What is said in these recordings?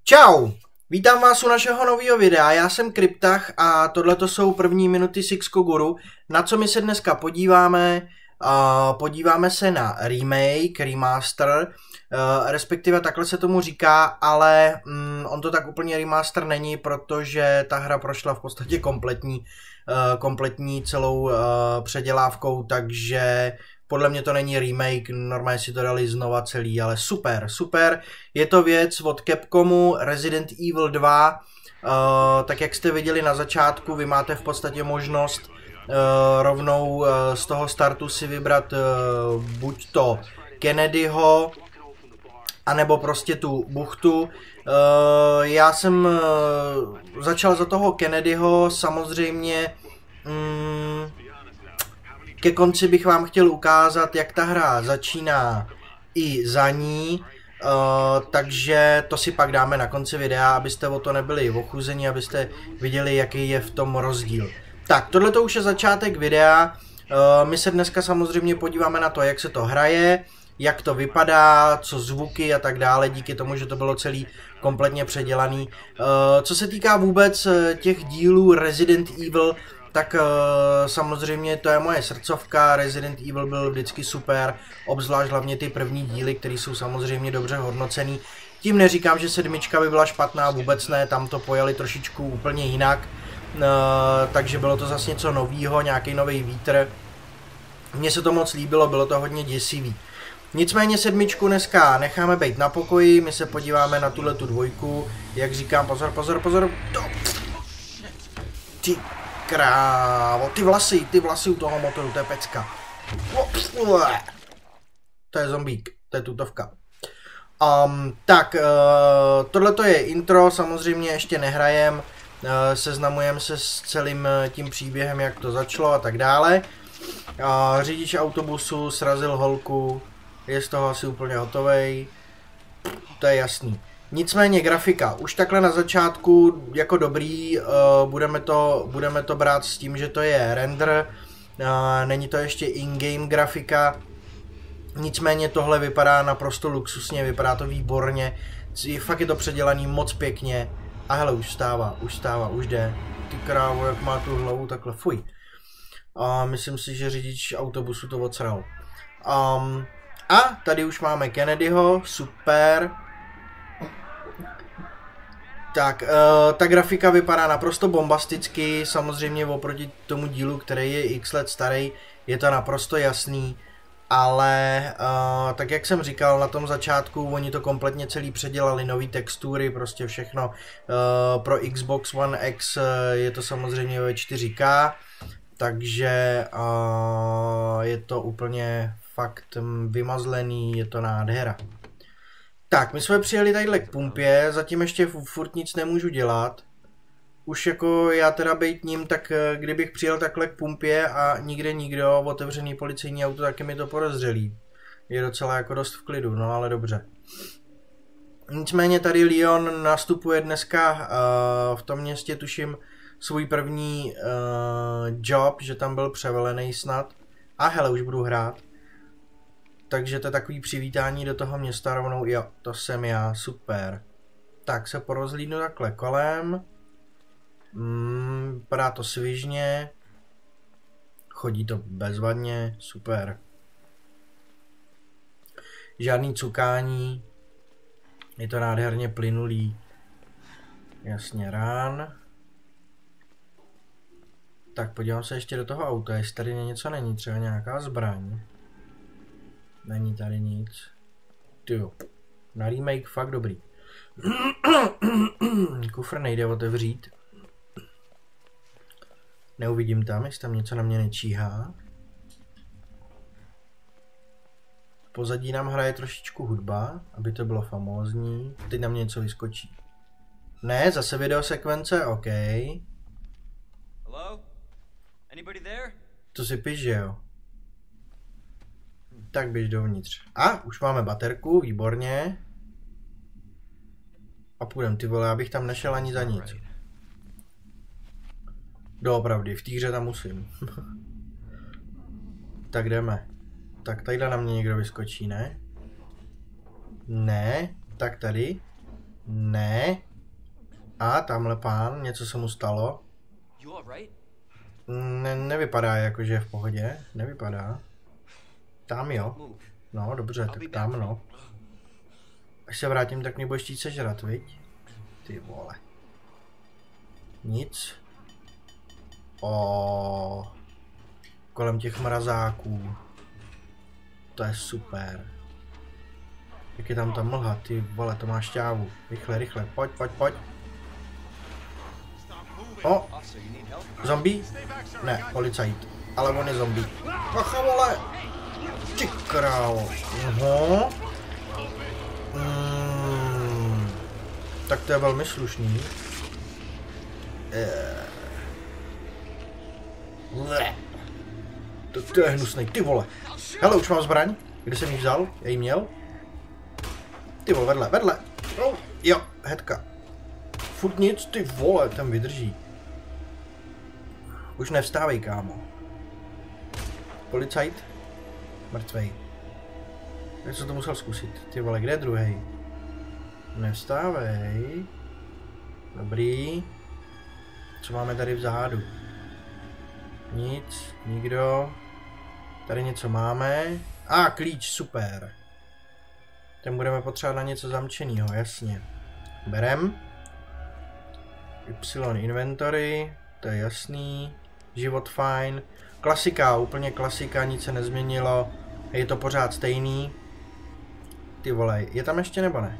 Čau! Vítám vás u našeho nového videa, já jsem Kryptach a tohleto jsou první minuty Sixco Guru. Na co my se dneska podíváme? Podíváme se na remake, remaster, respektive takhle se tomu říká, ale on to tak úplně remaster není, protože ta hra prošla v podstatě kompletní celou předělávkou, takže podle mě to není remake, normálně si to dali znova celý, ale super. Je to věc od Capcomu, Resident Evil 2, tak jak jste viděli na začátku, vy máte v podstatě možnost rovnou z toho startu si vybrat buď to Kennedyho, anebo prostě tu buchtu. Já jsem začal za toho Kennedyho, samozřejmě ke konci bych vám chtěl ukázat, jak ta hra začíná i za ní, takže to si pak dáme na konci videa, abyste o to nebyli ochuzeni, abyste viděli, jaký je v tom rozdíl. Tak, tohle to už je začátek videa, my se dneska samozřejmě podíváme na to, jak se to hraje, jak to vypadá, co zvuky a tak dále, díky tomu, že to bylo celý kompletně předělaný. Co se týká vůbec těch dílů Resident Evil, tak samozřejmě to je moje srdcovka, Resident Evil byl vždycky super, obzvlášť hlavně ty první díly, které jsou samozřejmě dobře hodnocený. Tím neříkám, že sedmička by byla špatná, vůbec ne, tam to pojali trošičku úplně jinak, takže bylo to zase něco novýho, nějaký nový vítr. Mně se to moc líbilo, bylo to hodně děsivý. Nicméně sedmičku dneska necháme být na pokoji, my se podíváme na tuhletu dvojku, jak říkám, pozor, ty krávo, ty vlasy u toho motoru, to je pecka. To je zombík, to je tutovka. Tak, tohleto je intro, samozřejmě ještě nehrajem, seznamujeme se s celým tím příběhem, jak to začalo a tak dále. Řidič autobusu srazil holku, je z toho asi úplně hotovej, to je jasný. Nicméně grafika, už takhle na začátku jako dobrý, budeme to brát s tím, že to je render, není to ještě in-game grafika, nicméně tohle vypadá naprosto luxusně, vypadá to výborně, fakt je to předělaný moc pěkně a hele, už vstává, už jde, ty krávo, jak má tu hlavu takhle, fuj. Myslím si, že řidič autobusu to odsral. A tady už máme Kennedyho, super. Tak, ta grafika vypadá naprosto bombasticky, samozřejmě oproti tomu dílu, který je x let starý, je to naprosto jasný, ale tak jak jsem říkal, na tom začátku oni to kompletně celý předělali, nový textury, prostě všechno. Pro Xbox One X je to samozřejmě ve 4K, takže je to úplně fakt vymazlený, je to nádhera. Tak, my jsme přijeli tadyhle k pumpě, zatím ještě furt nic nemůžu dělat. Už jako já teda bejt ním, tak kdybych přijel takhle k pumpě a nikde nikdo, otevřený policejní auto, taky mi to podezřelý. Je docela jako dost v klidu, no ale dobře. Nicméně tady Leon nastupuje dneska v tom městě, tuším, svůj první job, že tam byl převelený snad. A hele, už budu hrát. Takže to je takový přivítání do toho města rovnou, jo, to jsem já, super. Tak se porozhlídnu takhle kolem. Vypadá to svižně. Chodí to bezvadně, super. Žádný cukání. Je to nádherně plynulý. Jasně, rán. Tak podívám se ještě do toho auta, jestli tady něco není, třeba nějaká zbraň. Není tady nic. Tyjo, na remake fakt dobrý. Kufr nejde otevřít. Neuvidím tam, jestli tam něco na mě nečíhá. V pozadí nám hraje trošičku hudba, aby to bylo famózní. Teď na mě něco vyskočí. Ne, zase videosekvence, OK. Hello? Anybody there? To si piš, že jo? Tak běž dovnitř. A, už máme baterku, výborně. A půjdem, ty vole, abych tam nešel ani za nic. Doopravdy, v té hře tam musím. Tak jdeme. Tak tadyhle na mě někdo vyskočí, ne? Ne, tak tady. Ne. A tamhle pán, něco se mu stalo. Nevypadá jako, že je v pohodě. Nevypadá. Tam jo. No, dobře, tak tam no. Až se vrátím, tak mě budeš chtít sežrat, viď? Ty vole. Nic. Kolem těch mrazáků. To je super. Jak je tam ta mlha, ty vole, to má šťávu. Rychle, rychle, pojď, pojď, pojď. Zombie? Ne, policajt. Ale on je zombie. Bacha, vole! Ty králo. Tak to je velmi slušný. To je hnusný, ty vole. Hele, už mám zbraň. Kde jsem ji vzal? Já ji měl. Ty vole, vedle, vedle. Jo, headka. Furt nic, ty vole, ten vydrží. Už nevstávej, kámo. Policajt? Mrtvej. Já jsem to musel zkusit. Ty vole, kde je druhej? Nevstávej. Dobrý. Co máme tady vzadu? Nic, nikdo. Tady něco máme. Klíč, super. Ten budeme potřebovat na něco zamčenýho, jasně. Berem. Y inventory, to je jasný. Život fajn. Klasika, úplně klasika, nic se nezměnilo. Je to pořád stejný. Ty vole, je tam ještě nebo ne?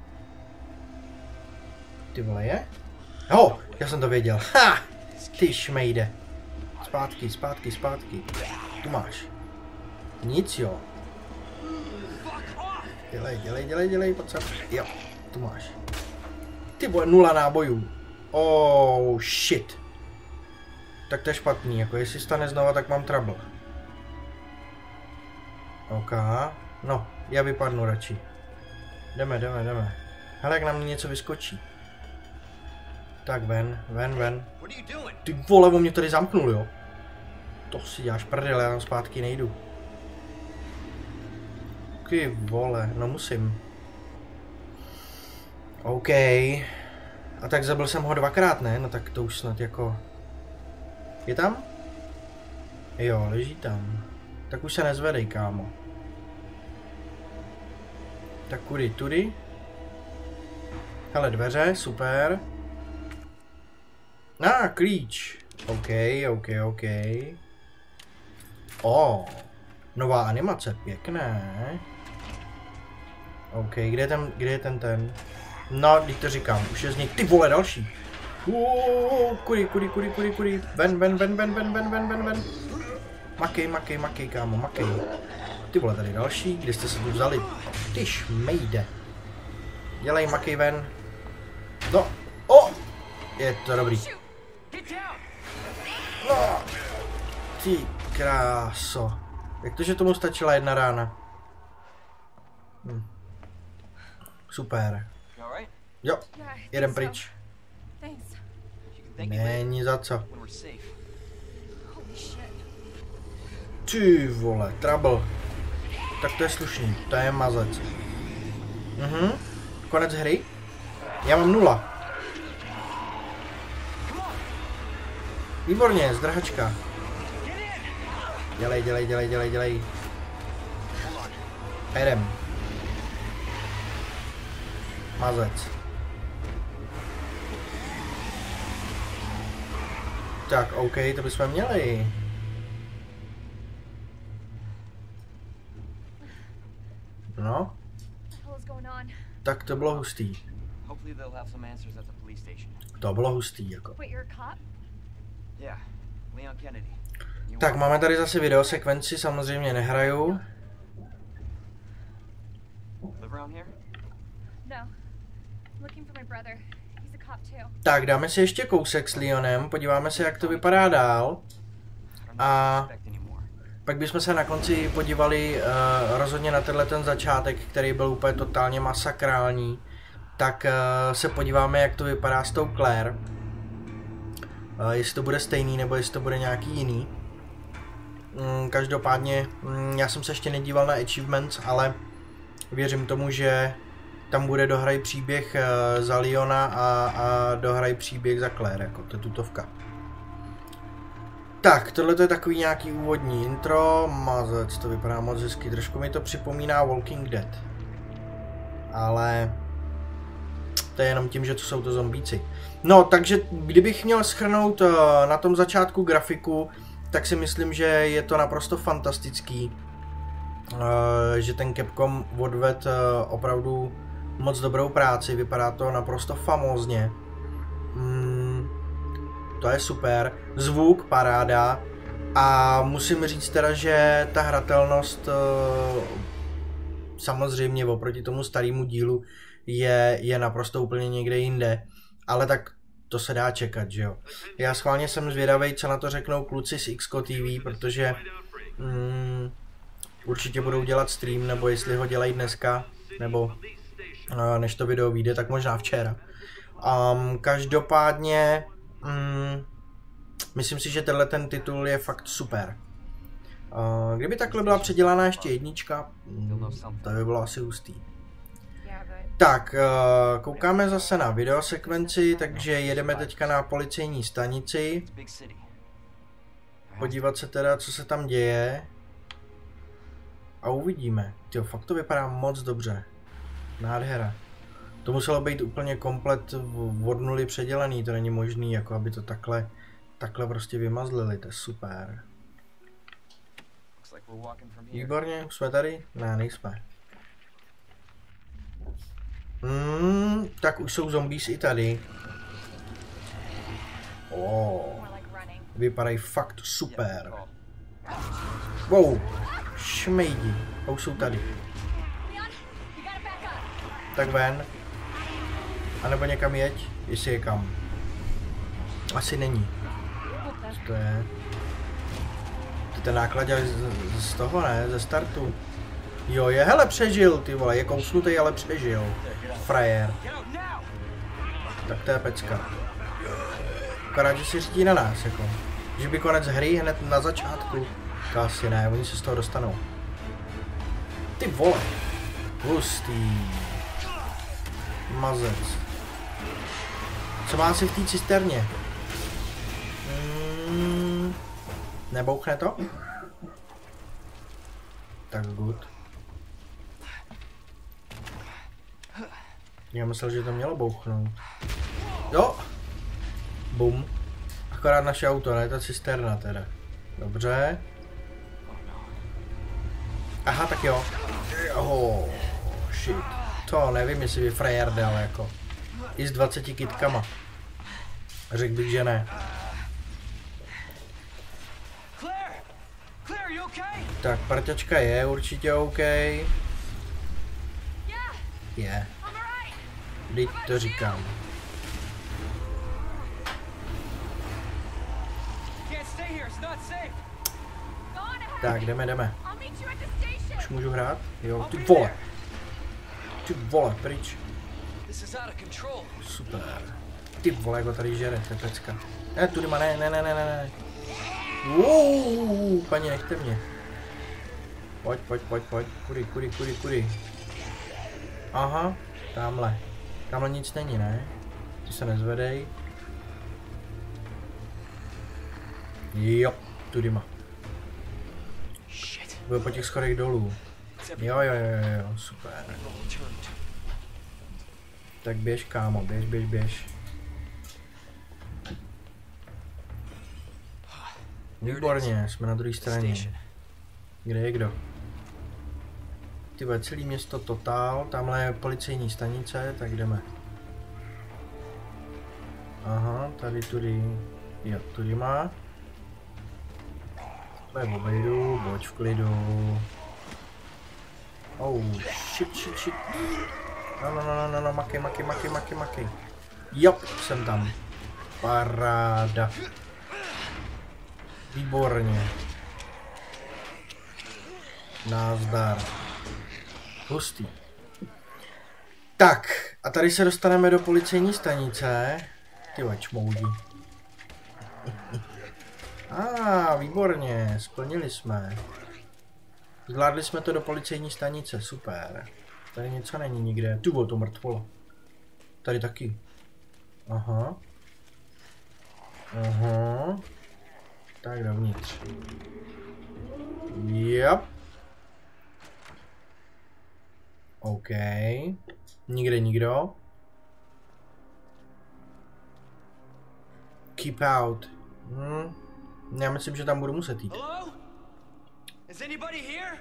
Ty vole, je? Já jsem to věděl. Ha! Ty šmejde. Zpátky, zpátky, zpátky. Tu máš. Nic, jo. Dělej, pojď sem. Jo, tu máš. Ty vole, 0 nábojů. Shit. Tak to je špatný, jako jestli stane znova, tak mám trouble. OK. No, já vypadnu radši. Jdeme. Hele, jak na mě něco vyskočí. Tak ven. Ty vole, on mě tady zamknul, jo. To si děláš prdele, já tam zpátky nejdu. Ty vole, no musím. OK. A tak zabil jsem ho 2krát, ne? No tak to už snad jako... Je tam? Jo, leží tam. Tak už se nezvedej, kámo. Tak kudy, tudy? Hele, dveře, super. Klíč. OK. Nová animace, pěkné. OK, kde je ten? No, když to říkám, už je z něj, ty vole, další. Kudy. Ven. Makej, kámo, makej. Ty vole, tady další, kde jste se tu vzali? Ty šmejde. Dělej, makej ven. No, je to dobrý. No, ty kráso. Jak to, že tomu stačila 1 rána? Super. Jo, jedem pryč. Není za co. Ty vole, trouble. Tak to je slušný, to je mazec. Konec hry? Já mám 0. Výborně, zdrhačka. Dělej. Jedem. Mazec. Tak, OK, to bychom měli. No. Tak to bylo hustý. To bylo hustý, jako. Tak, máme tady zase videosekvenci, samozřejmě nehraju. Tak, dáme si ještě kousek s Leonem, podíváme se, jak to vypadá dál. A pak bychom se na konci podívali rozhodně na ten začátek, který byl úplně totálně masakrální. Tak se podíváme, jak to vypadá s tou Claire. Jestli to bude stejný, nebo jestli to bude nějaký jiný. Každopádně, já jsem se ještě nedíval na achievements, ale věřím tomu, že tam bude dohraj příběh za Leona a dohraj příběh za Claire, jako to je tutovka. Tak, tohle je takový nějaký úvodní intro, mazec, to vypadá moc hezky, trošku mi to připomíná Walking Dead. Ale to je jenom tím, že to jsou to zombíci. No, takže kdybych měl shrnout na tom začátku grafiku, tak si myslím, že je to naprosto fantastický. Že ten Capcom odvedl opravdu moc dobrou práci, vypadá to naprosto famózně. To je super, zvuk paráda a musím říct teda, že ta hratelnost samozřejmě oproti tomu starému dílu je naprosto úplně někde jinde, ale tak to se dá čekat, že jo. Já schválně jsem zvědavej, co na to řeknou kluci z XCO TV, protože určitě budou dělat stream, nebo jestli ho dělají dneska, nebo než to video vyjde, tak možná včera. Každopádně myslím si, že tenhle ten titul je fakt super. Kdyby takhle byla předělaná ještě jednička, to by bylo asi hustý. Tak, koukáme zase na videosekvenci, takže jedeme teďka na policejní stanici. Podívat se teda, co se tam děje. A uvidíme. Tyjo, fakt to vypadá moc dobře. Nádhera. To muselo být úplně komplet od nuly předělaný, to není možný, jako aby to takhle prostě vymazlili, to je super. Výborně, jsme tady? Ne, nejsme. Tak už jsou zombies i tady. Vypadají fakt super. Wow, šmejdi, a už jsou tady. Tak ven. A nebo někam jeď, jestli je kam. Asi není. Co to je? To je ten nákladák z toho, ne? Ze startu. Jo, je, hele, přežil, ty vole, je kousnutý, ale přežil. Frajer. Tak to je pecka. Akorát, že si řídí na nás, jako. Že by konec hry hned na začátku. To asi ne, oni se z toho dostanou. Ty vole. Hustý. Mazec. Co má asi v té cisterně? Nebouchne to? Tak good. Já myslel, že to mělo bouchnout. Jo! Bum. Akorát naše auto, ne ta cisterna teda. Dobře. Aha, tak jo. Oh, shit. To nevím, jestli by frajer dal jako. I s 20 kytkama. Řekl bych, že ne. Tak, parťačka je určitě OK. Je. Vždyť to říkám. Tak, jdeme. Už můžu hrát? Jo, ty vole. Ty vole, pryč. Super. Ty vole, jak ho tady žere, to je pecka. Ne, tudy má, ne. Wow, paní, nechte mě. Pojď. Kudy. Aha, tamhle. Tamhle nic není, ne? Ty se nezvedej. Jo, tudy má. Bude po těch schodech dolů. Jo, super. Tak běž, kámo, běž. Výborně, jsme na druhé straně. Kde je kdo? Ty vole, celý město totál, tamhle je policejní stanice, tak jdeme. Aha, tady tudy. Jo, tudy má. Obejdu, buď v klidu. Oh, shit. No, makej. Jo, jsem tam. Paráda. Výborně. Nazdar. Hustý. Tak, a tady se dostaneme do policejní stanice. Tyhle čmoudí. Výborně, splnili jsme. Zvládli jsme to do policejní stanice, super. Tady něco není nikde. Tu bylo to mrtvolo. Tady taky. Aha. Aha. Tak dovnitř. Yep. OK. Nikde nikdo. Keep out. Já myslím, že tam budu muset jít. Hello? Is anybody here?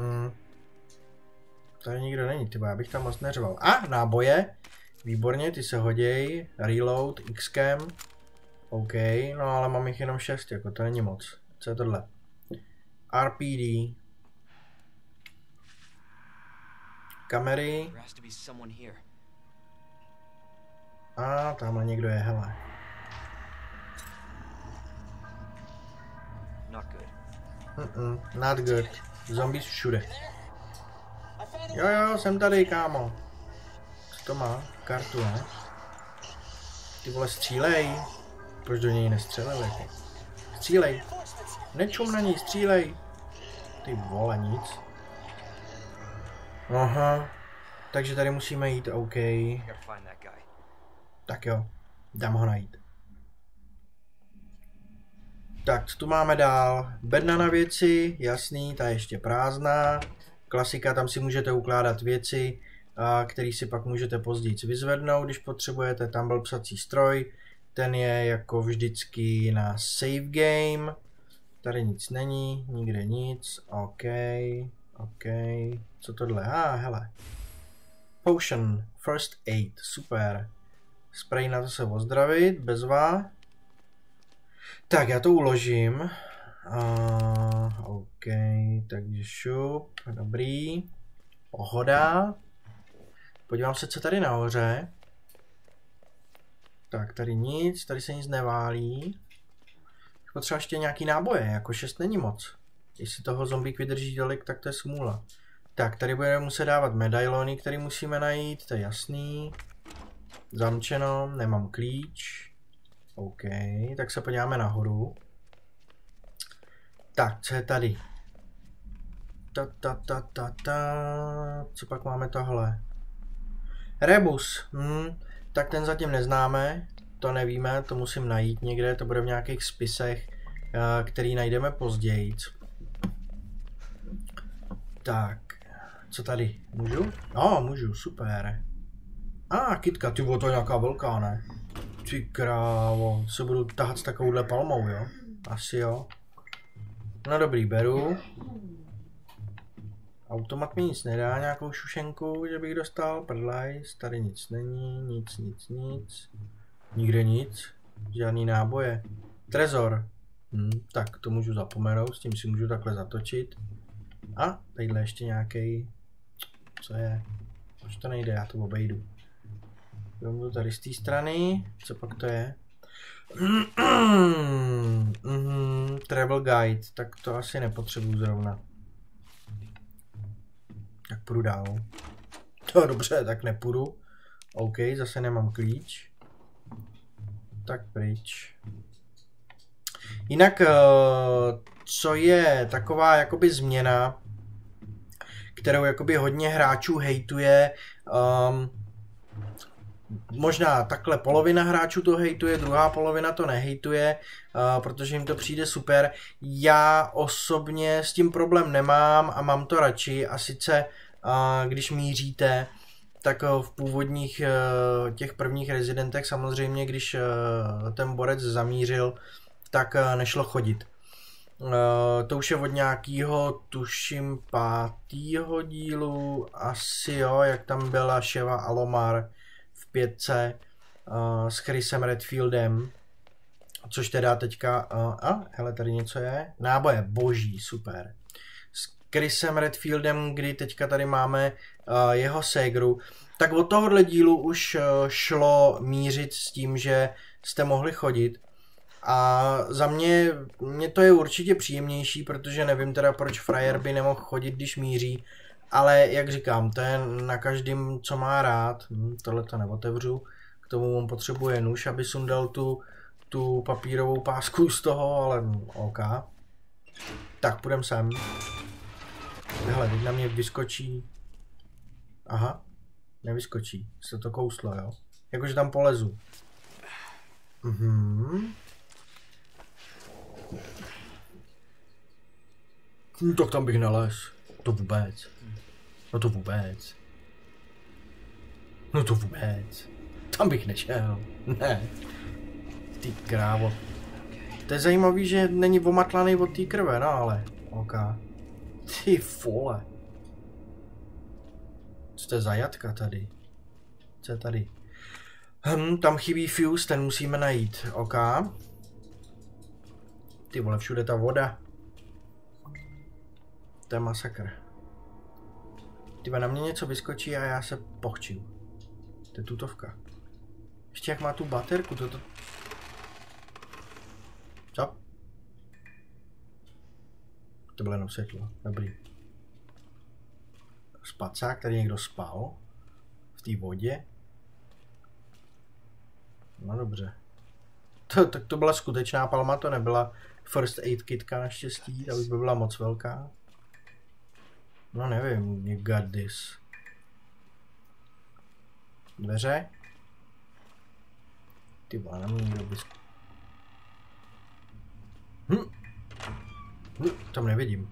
Tady nikdo není, tyba, já bych tam moc neřval. Náboje. Výborně, ty se hoděj. Reload, X-cam. OK, no ale mám jich jenom 6, jako to není moc. Co je tohle? RPD. Kamery. Tamhle někdo je, hele. Not good. Zombies všude. Jo, jsem tady, kámo. Co to má? Kartu, ne? Ty vole, střílej. Proč do něj nestřelil, jako? Střílej. Nečum na něj, střílej. Ty vole, nic. Aha. Takže tady musíme jít, OK. Tak jo, dám ho najít. Tak, co tu máme dál? Bedna na věci, jasný, ta je ještě prázdná. Klasika, tam si můžete ukládat věci, které si pak můžete později vyzvednout, když potřebujete. Tam byl psací stroj, ten je jako vždycky na save game. Tady nic není, nikde nic, OK. Co tohle? Hele. Potion, first aid, super. Spray na to se ozdravit, bezva. Tak, já to uložím. OK, takže šup, dobrý. Pohoda. Podívám se, co tady nahoře. Tak, tady nic, tady se nic neválí. Potřeba ještě nějaký náboje, jako 6 není moc. Jestli toho zombík vydrží tolik, tak to je smůla. Tak, tady budeme muset dávat medailony, které musíme najít, to je jasný. Zamčeno, nemám klíč. OK, tak se podíváme nahoru. Tak, co je tady? Co pak máme tohle? Rebus. Tak ten zatím neznáme. To nevíme, to musím najít někde. To bude v nějakých spisech, který najdeme později. Tak, co tady? Můžu? Můžu, super. Kytka, ty to je nějaká velká, ne? Ty krávo, se budu tahat s takovouhle palmou, jo? Asi jo. No dobrý, beru. Automat mi nic nedá, nějakou šušenku, že bych dostal, prdlajs, tady nic není, nic. Nikde nic, žádný náboje. Trezor. Tak to můžu zapomenout, s tím si můžu takhle zatočit. Tadyhle ještě nějaký. Co je? Proč to nejde, já to obejdu. Jdeme to tady z té strany, co pak to je? Travel guide, tak to asi nepotřebuju zrovna. Tak půjdu dál. To dobře, tak nepůjdu. OK, zase nemám klíč. Tak pryč. Jinak, co je taková jakoby změna, kterou jakoby hodně hráčů hejtuje, možná takhle polovina hráčů to hejtuje, druhá polovina to nehejtuje, protože jim to přijde super. Já osobně s tím problém nemám a mám to radši, a sice když míříte, tak v původních těch prvních rezidentech samozřejmě, když ten borec zamířil, tak nešlo chodit. To už je od nějakého, tuším, 5. dílu, asi jo, jak tam byla Sheva Alomar v 5 s Chrisem Redfieldem, což teda teďka, hele, tady něco je, náboje, boží, super. S Chrisem Redfieldem, kdy teďka tady máme jeho ségru, tak od tohohle dílu už šlo mířit s tím, že jste mohli chodit. A za mě to je určitě příjemnější, protože nevím teda, proč frajer by nemohl chodit, když míří. Ale jak říkám, to je na každém, co má rád. Tohle to neotevřu. K tomu on potřebuje nůž, aby sundal tu papírovou pásku z toho, ale OK. Tak, půjdem sem. Hele, teď na mě vyskočí Aha. Nevyskočí. Se to kouslo, jo? Jakože tam polezu. Mhm. Tak tam bych nalez. To vůbec. No to vůbec. No to vůbec. Tam bych nešel. Ne. Ty krávo. To je zajímavý, že není omatlaný od té krve, no ale. OK. Ty vole. Co to je za jatka tady? Co je tady? Tam chybí fuse, ten musíme najít. OK. Ty vole, všude ta voda. To je masakr. Tyba, na mě něco vyskočí a já se pochčím. To je tutovka. Ještě jak má tu baterku, toto... Co? To bylo jenom světlo, dobrý. Spacák, tady někdo spal. V té vodě. No dobře. Tak to byla skutečná palma, to nebyla first aid kitka naštěstí, ta už by byla moc velká. No nevím, you got this. Dveře? Ty vole, na mě někdo bys... Tam nevidím.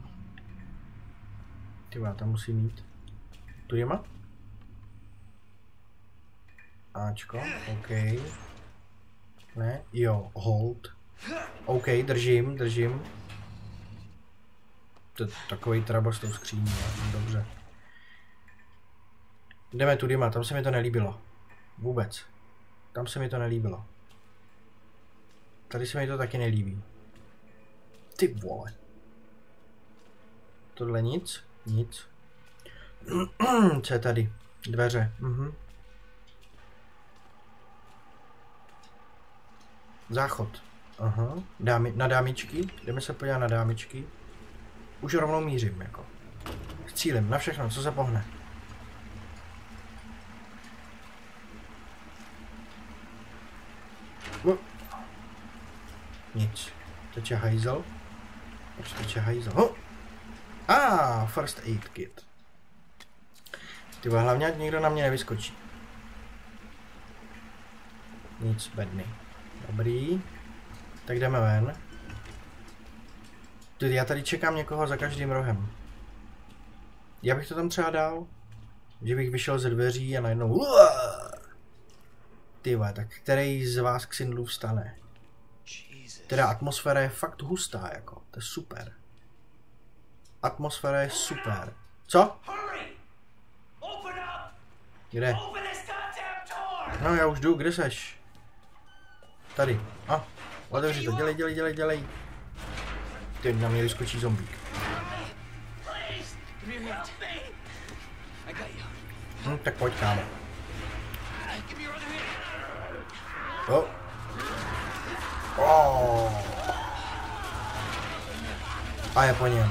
Ty vole, tam musím jít. Tudyma? Ačko, OK. Ne, jo, hold. OK, držím. To je takový trouble s tou skříní, dobře. Jdeme tudyma, tam se mi to nelíbilo. Vůbec. Tam se mi to nelíbilo. Tady se mi to taky nelíbí. Ty vole. Tohle nic? Nic. Co je tady? Dveře. Záchod. Aha. Na dámičky. Jdeme se podívat na dámičky. Už rovnou mířím, jako. S cílem, na všechno, co se pohne. Nic. Teče hajzel. Proč teče hajzel? First aid kit. Tyba, hlavně ať někdo na mě nevyskočí. Nic, bedny. Dobrý. Tak jdeme ven. Já tady čekám někoho za každým rohem. Já bych to tam třeba dal. Že bych vyšel ze dveří a najednou... Tyba, tak který z vás k Sindlu vstane? Teda atmosféra je fakt hustá, jako. To je super. Atmosféra je super. Co? Kde? No já už jdu, kde seš? Tady. Otevři to, dělej. Ty na mě vyskočí zombík. Tak pojď, kámo. A je po něm.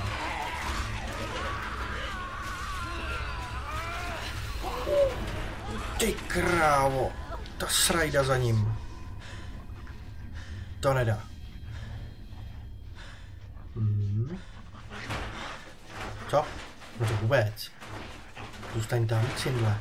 Ty krávo. Ta srajda za ním. To nedá. Co? No to vůbec. Zůstaň tam, Sindle.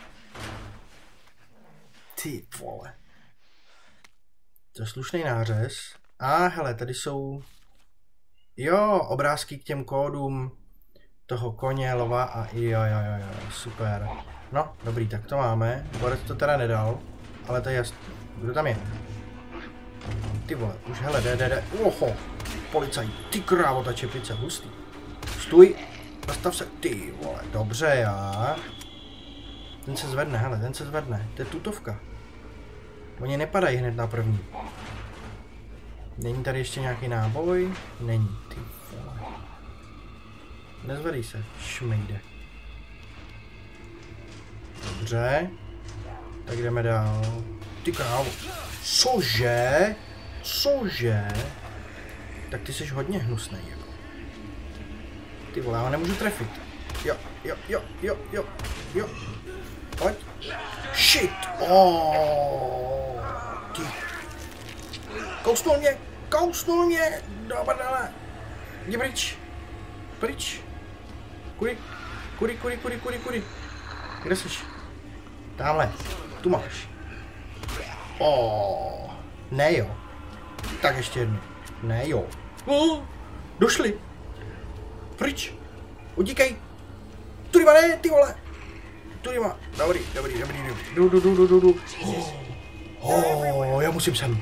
Ty vole. To je slušný nářez. Hele, tady jsou... Jo, obrázky k těm kódům toho koně, lva a jo, super. No, dobrý, tak to máme. Borec to teda nedal, ale to je jasný. Kdo tam je? Ty vole, už hele, jde. Oho, policajt, ty krávo, ta čepice, hustý. Stůj, zastav se, ty vole, dobře já. Ten se zvedne, hele, to je tutovka. Oni nepadají hned na první. Není tady ještě nějaký náboj? Není, ty vole. Nezvedej se, šmejde. Dobře. Tak jdeme dál. Ty krávo. Cože? Tak ty jsi hodně hnusnej, jako. Ty vole, já ho nemůžu trefit. Jo. Pojď. Shit. Ty. Kousnul mě. Dobrdele. Jdi pryč. Kudy. Kde jsi? Tamhle. Tu máš. Ne jo. Tak ještě jednu. Ne jo. Došli. Pryč. Utíkej. Tudyma ne, ty vole. Tudyma. Dobrý. Jdu. Já musím sem.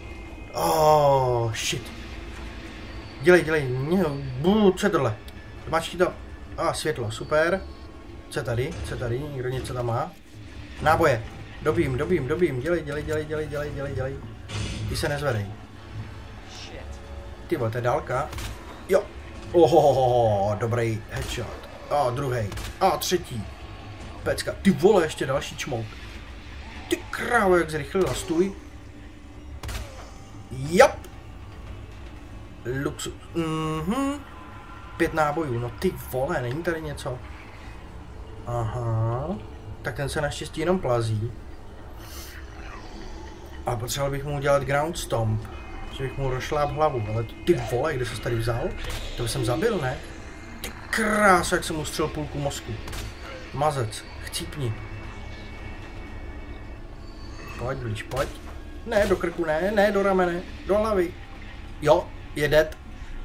Shit. Dělej. Co je tohle? Máčky to. Světlo, super. Co je tady? Někdo něco tam má? Náboje. Dobím. Dělej. Ty se nezvedej. Ty vole, to je dálka. Jo. Dobrý headshot. Druhý. Třetí. Pecka. Ty vole, ještě další čmout. Ty krávo, jak zrychlila, stůj. Jop. Luxus. 5 nábojů, no ty vole, není tady něco? Aha. Tak ten se naštěstí jenom plazí. A potřeboval bych mu udělat ground stomp. Že bych mu rozšláp hlavu, ale ty vole, kde ses tady vzal? To bych jsem zabil, ne? Ty krásu, jak jsem mu střel půlku mozku. Mazec, chcípni. Pojď blíž, pojď. Ne, do krku, ne, do ramene, do hlavy. Jo, je dead.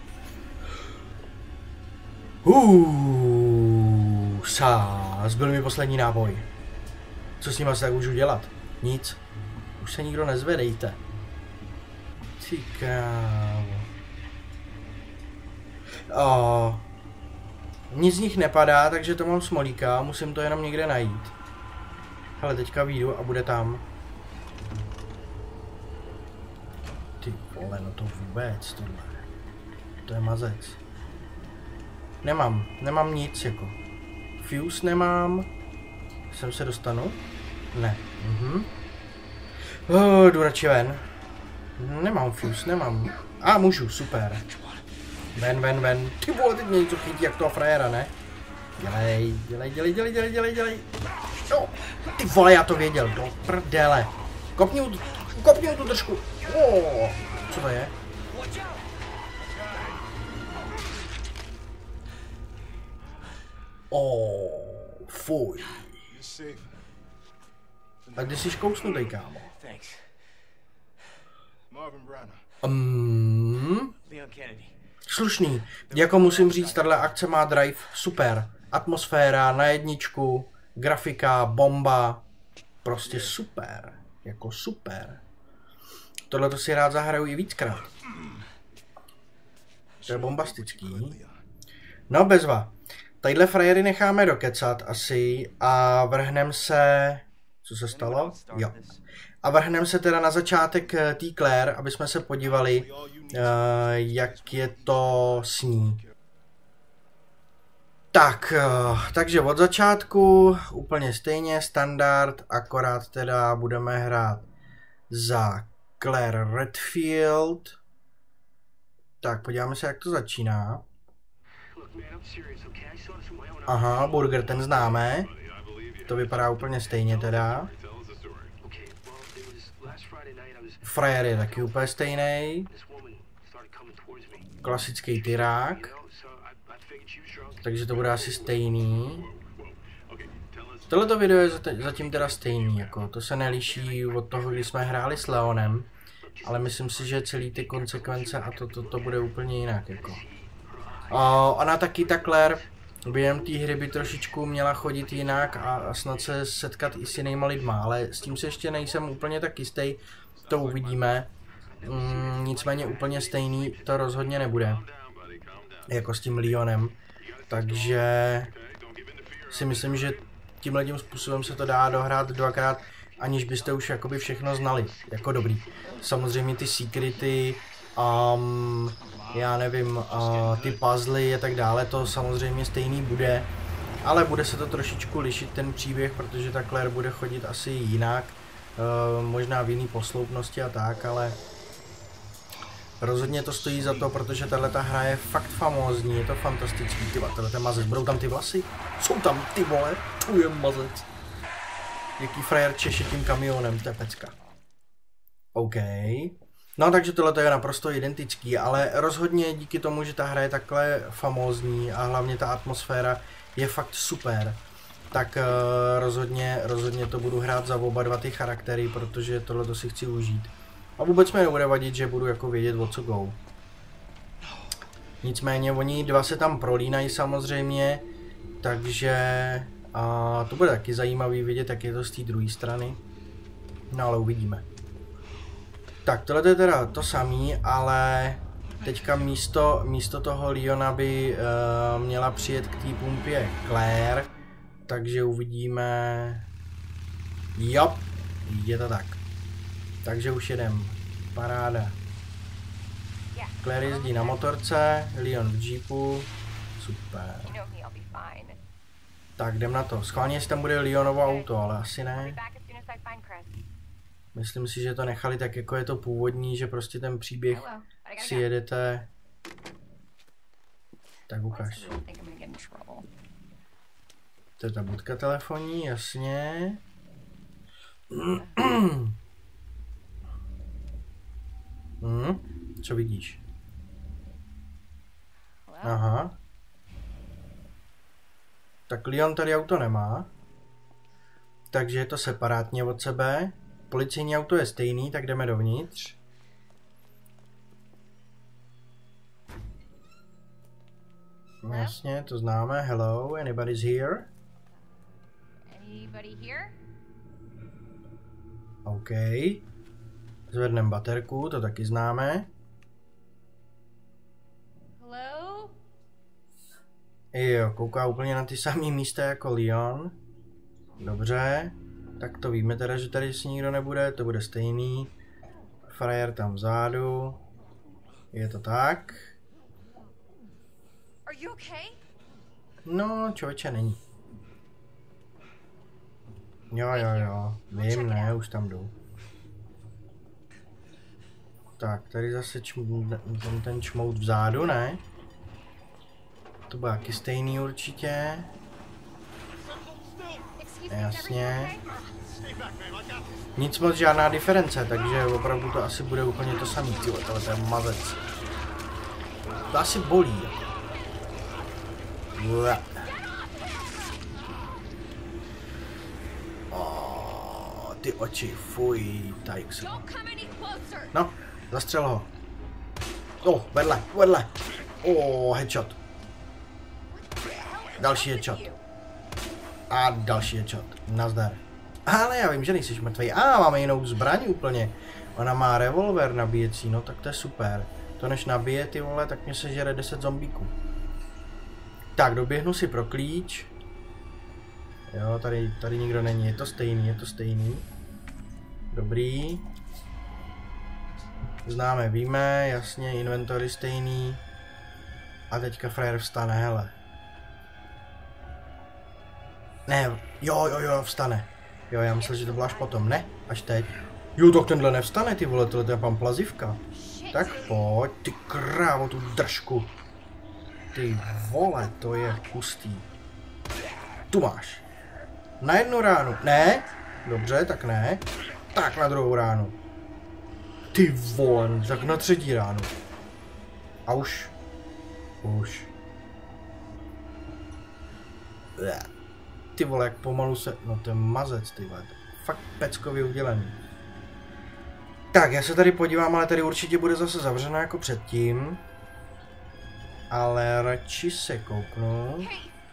Zbyl mi poslední náboj. Co s ním asi tak můžu dělat? Nic. Už se nikdo nezvedejte. Ty krávo. Nic z nich nepadá, takže to mám smolíka, musím to jenom někde najít. Hele, teďka vyjdu a bude tam. Ty vole, no to vůbec, tohle. To je mazec. Nemám nic, jako. Fuse nemám. Sem se dostanu? Ne. Jdu radši ven. Nemám fuse, nemám. Můžu, super. Ven. Ty vole, teď mě něco chytí jak toho frajera, ne? Dělej. No, ty vole, já to věděl, do prdele. Kopni mu tu držku. Co to je? Fuj. A kde jsi kousnutej, kámo? Slušný. Jako musím říct, tahle akce má drive super. Atmosféra na jedničku, grafika, bomba. Prostě super. Jako super. Tohle to si rád zahraju i víckrát. To je bombastický. No bezva. Tadyhle frajery necháme dokecat asi a vrhneme se... Co se stalo? Jo. A vrhneme se teda na začátek té Claire, aby jsme se podívali, jak je to s ní. Tak, takže od začátku úplně stejně, standard, akorát teda budeme hrát za Claire Redfield. Tak, podíváme se, jak to začíná. Aha, burger, ten známe. To vypadá úplně stejně teda. Frajer je taky úplně stejný. Klasický tyrák. Takže to bude asi stejný. Tohleto video je zatím teda stejný, jako to se neliší od toho, když jsme hráli s Leonem. Ale myslím si, že celý ty konsekvence a to bude úplně jinak, jako. Ona taky ta Claire během té hry by trošičku měla chodit jinak a snad se setkat i s jinýma lidma, ale s tím se ještě nejsem úplně tak jistý, to uvidíme. Nicméně úplně stejný to rozhodně nebude, jako s tím Leonem, takže si myslím, že tímhletím způsobem se to dá dohrát dvakrát, aniž byste už jakoby všechno znali, jako dobrý. Samozřejmě ty secrety, já nevím, ty puzzly a tak dále, to samozřejmě stejný bude, ale bude se to trošičku lišit ten příběh, protože ta Claire bude chodit asi jinak, možná v jiný posloupnosti a tak, ale rozhodně to stojí za to, protože tahleta hra je fakt famózní, je to fantastický, tyba, tenhle mazec, budou tam ty vlasy? Jsou tam, ty vole, tu je mazec. Jaký frajer češe tím kamionem, to je pecka. OK. No takže tohle je naprosto identický, ale rozhodně díky tomu, že ta hra je takhle famózní a hlavně ta atmosféra je fakt super, tak rozhodně to budu hrát za oba dva ty charaktery, protože tohle to si chci užít. A vůbec mi nebude vadit, že budu jako vědět, o co go. Nicméně oni dva se tam prolínají samozřejmě, takže to bude taky zajímavý vidět, jak je to z té druhé strany. No ale uvidíme. Tak tohle je teda to samý, ale teďka místo toho Leona by měla přijet k té pumpě Claire, takže uvidíme. Jo, je to tak. Takže už jedem. Paráda. Claire jezdí na motorce, Leon v jeepu. Super. Tak jdem na to. Schválně, jestli tam bude Leonovo auto, ale asi ne. Myslím si, že to nechali tak, jako je to původní, že prostě ten příběh si jedete. Tak ukaž. To je ta budka telefonní, jasně. Co vidíš? Aha. Tak Leon tady auto nemá. Takže je to separátně od sebe. Policejní auto je stejný, tak jdeme dovnitř. Jasně, to známe. Hello, anybody's here? Anybody here? OK. Zvedneme baterku, to taky známe. Hello? Jo, kouká úplně na ty samé místa jako Leon. Dobře. Tak to víme teda, že tady si nikdo nebude, to bude stejný. Frajer tam vzadu. Je to tak. Are you okay? No, člověče, není. Jo. Vím, ne, už tam jdu. Tak, tady zase ten čmout vzadu, ne? To bude taky stejný určitě. Jasně. Nic moc, žádná diference, takže opravdu to asi bude úplně to samý. Tyhle, tohle je mazec. To asi bolí. Ty oči, fuj, tak se. No, zastřel ho. Vedle. Headshot. Další headshot. A další headshot. Nazdar. Ale já vím, že nejsi mrtvej. Máme jinou zbraň úplně. Ona má revolver nabíjecí, no tak to je super. To než nabije, ty vole, tak mě sežere 10 zombíků. Tak, doběhnu si pro klíč. Jo, tady nikdo není, je to stejný. Dobrý. Známe, víme, jasně, inventory stejný. A teďka frajer vstane, hele. Ne, jo, vstane. Jo, já myslel, že to bylo až potom, ne? Až teď. Jo, tak tenhle nevstane, ty vole, tohle je pan plazivka. Tak pojď, ty krávo, tu držku. Ty vole, to je hustý. Tu máš. Na jednu ránu, ne? Dobře, tak ne. Tak na druhou ránu. Ty vole, tak na třetí ránu. A už. Ty vole, jak pomalu se... No to je mazec, ty vole. Fakt peckově udělený. Tak, já se tady podívám, ale tady určitě bude zase zavřeno jako předtím. Ale radši se kouknu.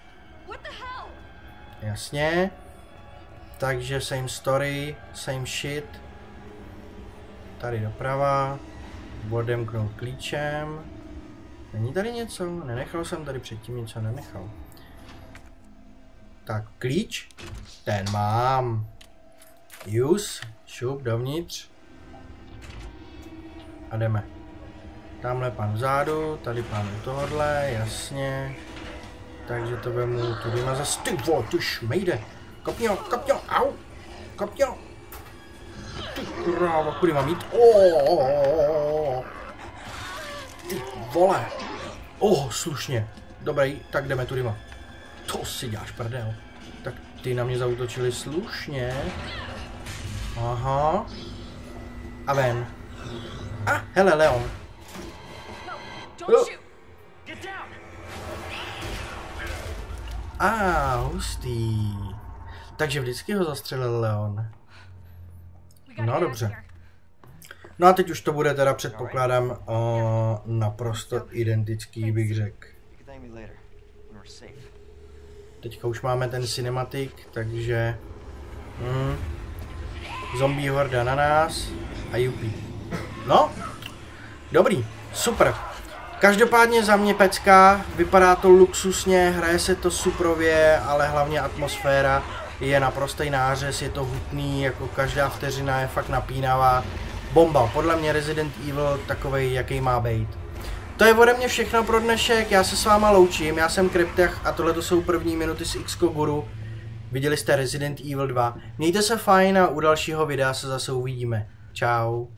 Jasně. Takže same story, same shit. Tady doprava. Odemknout klíčem. Není tady něco? Nenechal jsem tady předtím něco, nenechal. Tak, klíč. Ten mám. Use. Šup dovnitř. A jdeme. Tamhle pan vzadu, tady pan u tohohle, jasně. Takže to vemu tudy na zase. Ty vole, ty šmejde. Kopňo, au. Kopňo. Ty kráva, kudy mám jít? Ty vole. Slušně. Dobrý, tak jdeme tudyma. To si děláš prdel. Tak ty na mě zaútočili slušně. Aha. A ven. Hele, Leon. Hustý. Takže vždycky ho zastřelil Leon. No dobře. No a teď už to bude teda, předpokládám, naprosto identický, bych řekl. Teďka už máme ten cinematik, takže... Zombie horda na nás a jupi. No, dobrý, super. Každopádně za mě pecka, vypadá to luxusně, hraje se to suprově, ale hlavně atmosféra je naprostý nářez, je to hutný, jako každá vteřina je fakt napínavá. Bomba, podle mě Resident Evil takovej, jaký má být. To je ode mě všechno pro dnešek, já se s váma loučím, já jsem Kryptech a tohle jsou první minuty z XCO Guru. Viděli jste Resident Evil 2. Mějte se fajn a u dalšího videa se zase uvidíme. Čau.